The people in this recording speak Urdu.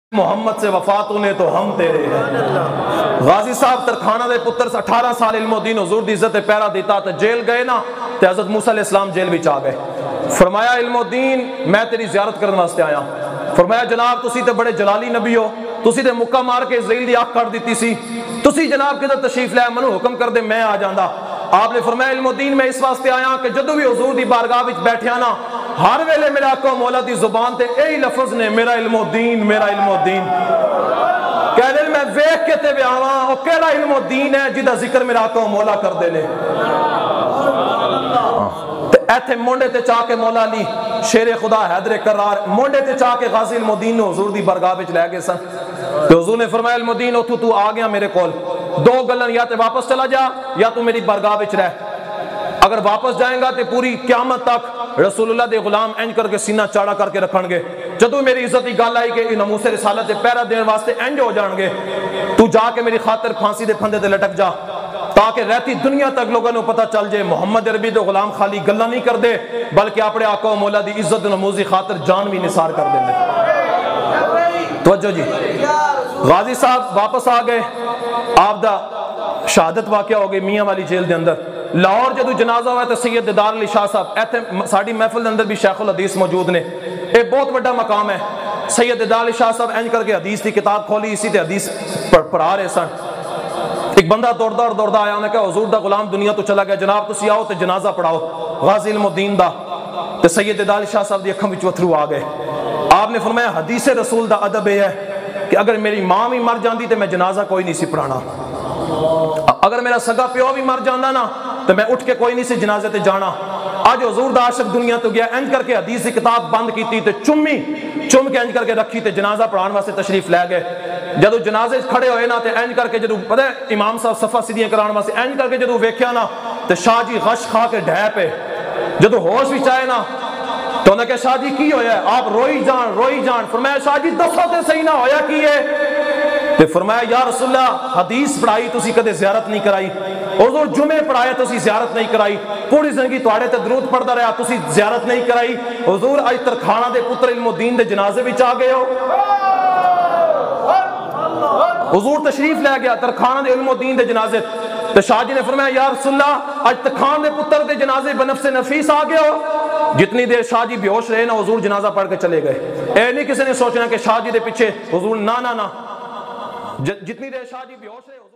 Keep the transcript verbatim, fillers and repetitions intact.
محمد سے وفات ہونے تو ہم تیرے ہیں۔ غازی صاحب ترکھانہ دے پتر سے اٹھارہ سال علم و دین حضور دی عزت پیرا دیتا تے جیل گئے نا تے حضرت موسیٰ علیہ السلام جیل وچ آ گئے۔ فرمایا علم و دین میں تیری زیارت کرنے واسطے آیا۔ فرمایا جناب تسی تے بڑے جلالی نبی ہو، تسی تے مکہ مار کے اسرائیل دی آنکھ کٹ دیتی سی، تسی جناب کدھر تشریف لے منو حکم کر دے میں آ جاندا۔ آپ نے فرمایا علم و دین میں اس واسطے آیا کہ جدو بھی حضور دی بارگاہ وچ بیٹھیا نا ہر ویلے میرا آقا مولا دی زبان تے یہی لفظ نے میرا علم و دین میرا علم و دین۔ کہہ دے میں ویکھ کے تے بیاواں او کیڑا علم و دین ہے جدا ذکر میرا آقا مولا کر دے نے۔ تے ایتھے مونڈے تے چاہ کے مولا علی شیر خدا حیدر کرار مونڈے تے چاہ کے غازی علم و دین نے حضور دی بارگاہ وچ لے گئے سن۔ تے حضور نے فرمایا علم و دین اتھو تو آ گیا میرے کول، دو گلن یا تے واپس چلا جا یا تو میری بارگاہ وچ رہ۔ اگر واپس جائیں گا تے پوری قیامت تک رسول اللہ دے غلام انج کر کے سینہ چاڑا کر کے رکھن گے، جدو میری عزت کی گل آئی کہ ناموس رسالت دے پہرا دین واسطے انج ہو جان گے، تو جا کے میری خاطر پھانسی دے پھندے تے لٹک جا تاکہ رہتی دنیا تک لوگوں کو پتہ چل جائے محمد عربی دے غلام خالی گلاں نہیں کر دے بلکہ اپنے آقا و مولا دی عزت نموزی خاطر جان بھی نثار کر دیں گے۔ توجہ جی، غازی صاحب واپس آ گئے، آپ دا شہادت واقعہ ہو گئی میاں والی جیل دے اندر۔ لاہور جدو جنازہ ہوا تو سید دیدار علی شاہ صاحب ایتھے ساڑی محفل دے اندر بھی شیخ الحدیث موجود نے، ایک بہت بڑا مقام ہے۔ سید دیدار علی شاہ صاحب انج کر کے حدیث کی کتاب کھولی اسی تے حدیث پڑھا رہے سن۔ ایک بندہ دوڑدا اور دوڑدا آیا، انہیں کہا حضور دا غلام دنیا تو چلا گیا، جناب تسی آؤ تے جنازہ پڑھاؤ غازی علم الدین دا۔ تے سید دیدار علی شاہ صاحب دی اکھاں وچ اتھرو آ گئے۔ آپ نے فرمایا حدیث رسول دا ادب یہ ہے کہ اگر میری ماں بھی مر جاندی تے میں جنازہ کوئی نہیں سی پڑھانا، اگر میرا سگا پیو بھی مر جانا نا تو میں اٹھ کے کوئی نہیں سی جنازے تے جانا۔ آج حضور دا عاشق دنیا تو گیا، انج کر کے حدیث کی کتاب بند کیتی تے چمی چم کے انج کر کے رکھی تے جنازہ پڑھان واسطے تشریف لے گئے۔ جدو جنازے کھڑے ہوئے نا تے انج کر کے جدو پتہ ہے امام صاحب صفا سیدھیاں کران واسطے انج کر کے جدو ویکھیا نا تے شاہ جی غش کھا کے ڈھے پے، جدو ہوش وچ آئے نا تو انہیں کہا شاہ جی کی ہویا ہے؟ آپ روئی جان روئی جان۔ فرمایا شاہ جی دسو تے صحیح نہ ہویا کی ہے؟ تے فرمایا یا رسول اللہ حدیث پڑھائی تسی کدے زیارت نہیں کرائی، حضور جمعے پڑھائے تسی زیارت نہیں کرائی، پوری زندگی تواڈے تے درود پڑھدا رہا تسی زیارت نہیں کرائی، حضور اج ترکھانہ دے پتر علم الدین دے جنازے وچ آ گئے ہو۔ حضور تشریف لے گیا ترکھانہ دے علم الدین دے جنازے تے شاہ جی نے فرمایا یا رسول اللہ اج ترکھانہ دے پتر دے جنازے بنفس نفیس آ گئے ہو۔ جتنی دیر شاہ جی بے ہوش رہے نا حضور جنازہ پڑھ کے چلے گئے۔ اے نہیں کسی نے سوچنا کہ شاہ جی دے پیچھے حضور نا نا نا، جتنی دیر شاہ جی بے ہوش رہے